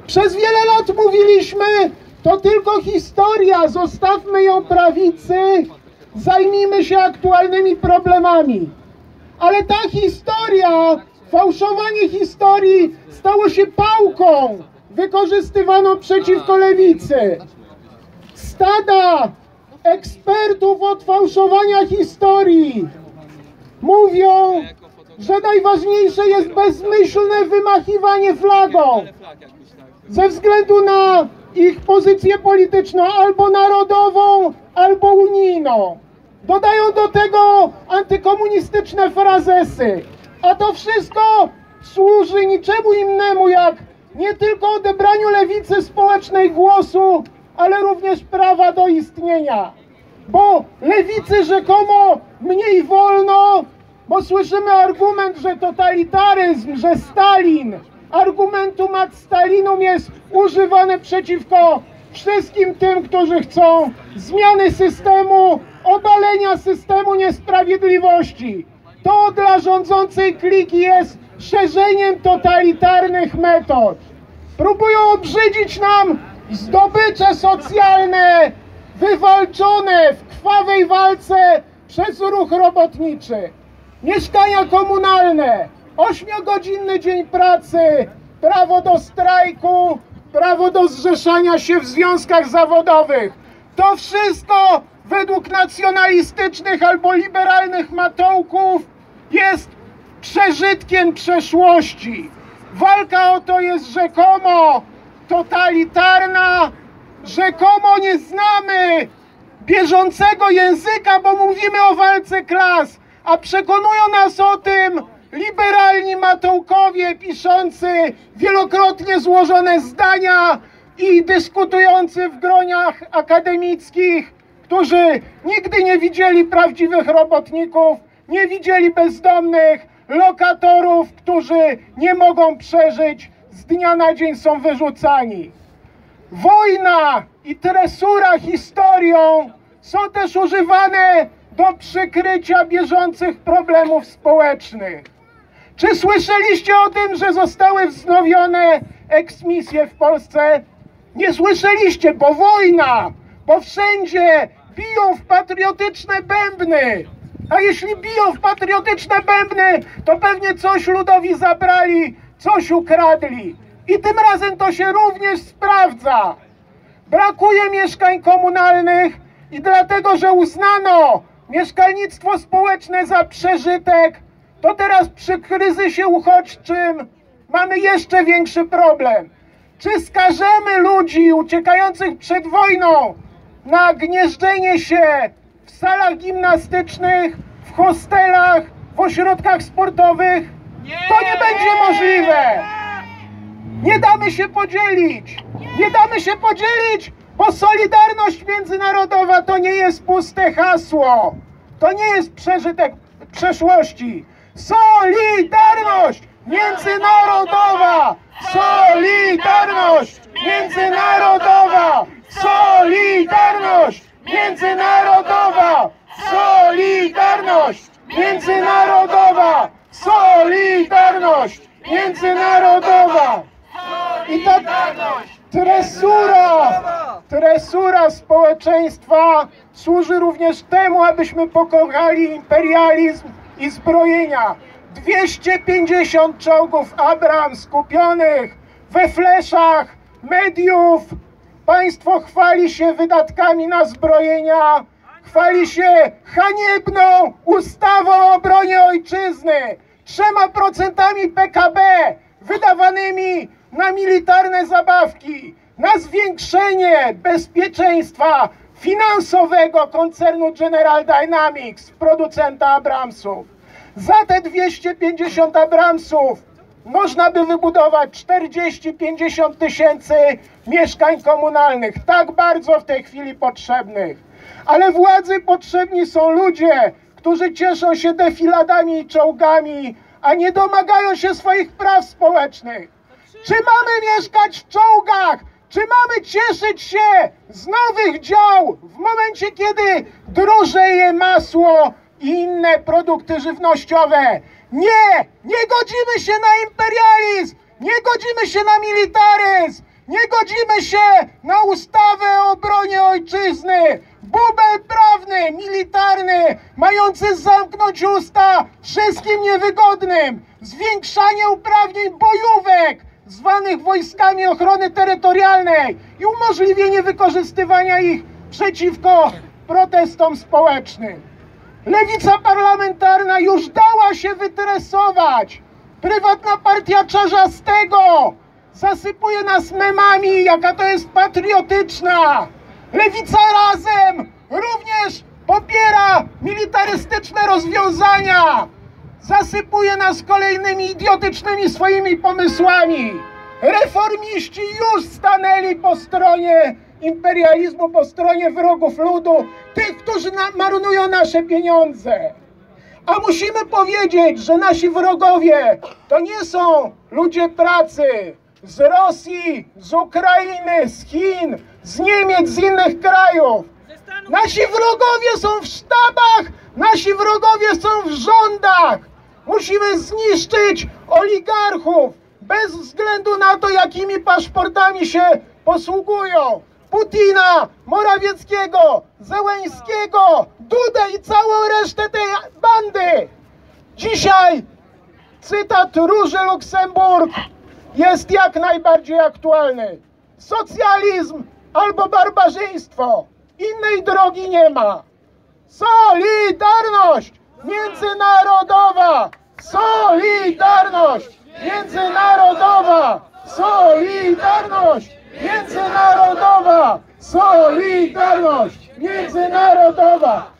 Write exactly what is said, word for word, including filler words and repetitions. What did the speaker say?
Przez wiele lat mówiliśmy, to tylko historia, zostawmy ją prawicy, zajmijmy się aktualnymi problemami. Ale ta historia, fałszowanie historii stało się pałką wykorzystywaną przeciwko lewicy. Stada ekspertów od fałszowania historii mówią, że najważniejsze jest bezmyślne wymachiwanie flagą ze względu na ich pozycję polityczną, albo narodową, albo unijną. Dodają do tego antykomunistyczne frazesy, a to wszystko służy niczemu innemu jak nie tylko odebraniu lewicy społecznej głosu, ale również prawa do istnienia. Bo lewicy rzekomo mniej wolno, bo słyszymy argument, że totalitaryzm, że Stalin, argumentum ad Stalinum jest używany przeciwko wszystkim tym, którzy chcą zmiany systemu, obalenia systemu niesprawiedliwości. To dla rządzącej kliki jest szerzeniem totalitarnych metod. Próbują obrzydzić nam zdobycze socjalne wywalczone w krwawej walce przez ruch robotniczy. Mieszkania komunalne, ośmiogodzinny dzień pracy, prawo do strajku, prawo do zrzeszania się w związkach zawodowych. To wszystko według nacjonalistycznych albo liberalnych matołków jest przeżytkiem przeszłości. Walka o to jest rzekomo totalitarna, rzekomo nie znamy bieżącego języka, bo mówimy o walce klas, a przekonują nas o tym liberalni matołkowie piszący wielokrotnie złożone zdania i dyskutujący w groniach akademickich, którzy nigdy nie widzieli prawdziwych robotników, nie widzieli bezdomnych, lokatorów, którzy nie mogą przeżyć, z dnia na dzień są wyrzucani. Wojna i tresura historią są też używane do przykrycia bieżących problemów społecznych. Czy słyszeliście o tym, że zostały wznowione eksmisje w Polsce? Nie słyszeliście, bo wojna, bo wszędzie biją w patriotyczne bębny. A jeśli biją w patriotyczne bębny, to pewnie coś ludowi zabrali, coś ukradli. I tym razem to się również sprawdza. Brakuje mieszkań komunalnych i dlatego, że uznano mieszkalnictwo społeczne za przeżytek, to teraz przy kryzysie uchodźczym mamy jeszcze większy problem. Czy skażemy ludzi uciekających przed wojną na gnieżdżenie się w salach gimnastycznych, w hostelach, w ośrodkach sportowych? To nie będzie możliwe. Nie damy się podzielić. Nie damy się podzielić, bo solidarność międzynarodowa to nie jest puste hasło. To nie jest przeżytek przeszłości. Solidarność międzynarodowa! Solidarność międzynarodowa! Solidarność międzynarodowa! Solidarność międzynarodowa! Solidarność międzynarodowa! I ta tresura, tresura społeczeństwa służy również temu, abyśmy pokochali imperializm i zbrojenia. dwieście pięćdziesiąt czołgów Abrams kupionych we fleszach mediów. Państwo chwali się wydatkami na zbrojenia, chwali się haniebną ustawą o obronie ojczyzny, trzema procentami P K B wydawanymi na militarne zabawki, na zwiększenie bezpieczeństwa finansowego koncernu General Dynamics, producenta Abramsów. Za te dwieście pięćdziesiąt Abramsów można by wybudować czterdzieści pięćdziesiąt tysięcy mieszkań komunalnych, tak bardzo w tej chwili potrzebnych. Ale władzy potrzebni są ludzie, którzy cieszą się defiladami i czołgami, a nie domagają się swoich praw społecznych. Czy mamy mieszkać w czołgach? Czy mamy cieszyć się z nowych dział w momencie, kiedy drożeje masło i inne produkty żywnościowe? Nie! Nie godzimy się na imperializm! Nie godzimy się na militaryzm! Godzimy się na ustawę o obronie ojczyzny. Bubel prawny, militarny, mający zamknąć usta wszystkim niewygodnym. Zwiększanie uprawnień bojówek, zwanych wojskami ochrony terytorialnej i umożliwienie wykorzystywania ich przeciwko protestom społecznym. Lewica parlamentarna już dała się wytresować. Prywatna partia Czarzastego zasypuje nas memami, jaka to jest patriotyczna. Lewica Razem również popiera militarystyczne rozwiązania. Zasypuje nas kolejnymi idiotycznymi swoimi pomysłami. Reformiści już stanęli po stronie imperializmu, po stronie wrogów ludu, tych, którzy marnują nasze pieniądze. A musimy powiedzieć, że nasi wrogowie to nie są ludzie pracy z Rosji, z Ukrainy, z Chin, z Niemiec, z innych krajów. Nasi wrogowie są w sztabach, nasi wrogowie są w rządach. Musimy zniszczyć oligarchów bez względu na to, jakimi paszportami się posługują. Putina, Morawieckiego, Zełenskiego, Dudę i całą resztę tej bandy. Dzisiaj cytat Róży Luksemburg jest jak najbardziej aktualny. Socjalizm albo barbarzyństwo. Innej drogi nie ma. Solidarność międzynarodowa! Solidarność międzynarodowa! Solidarność międzynarodowa! Solidarność międzynarodowa!